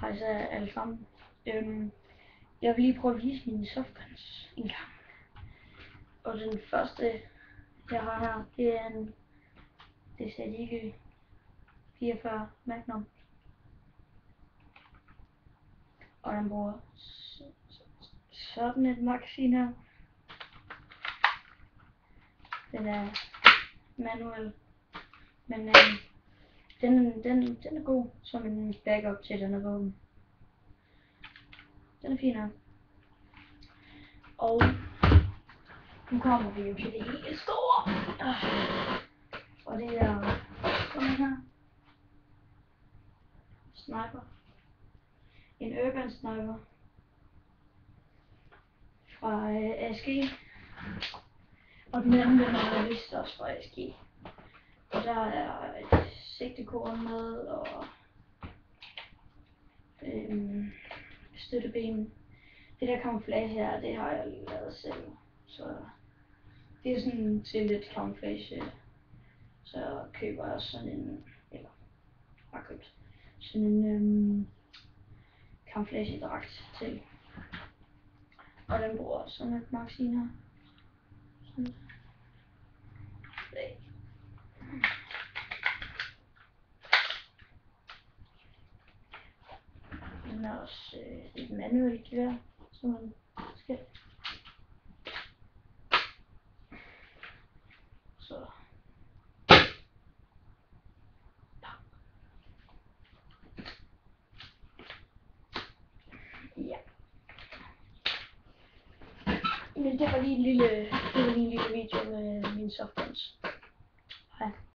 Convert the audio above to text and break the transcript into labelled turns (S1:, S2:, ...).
S1: Hej så alle sammen. Jeg vil lige prøve at vise mine softguns en gang. Og den første jeg har her, det er en DCDG 44 Magnum. Og den bruger sådan et magasin her. Den er manuel, men den er god som en backup til den her våben. Den er fin her. Og nu kommer vi jo til det helt store. Og det er sådan her. Sniper. En urban sniper. Fra ASG. Og den anden er vist også fra ASG. Og der er et sigtekorn med og støtteben. Det der camouflage her, det har jeg lavet selv. Så det er sådan til lidt camouflage. Så køber jeg sådan en, eller har købt sådan en camouflagedragt til. Og den bruger sådan et magasin her. Sådan. Den er også et manuelt gevær, som man skal. Så. Ja. Men det var lige en lille video med mine softguns. Hej.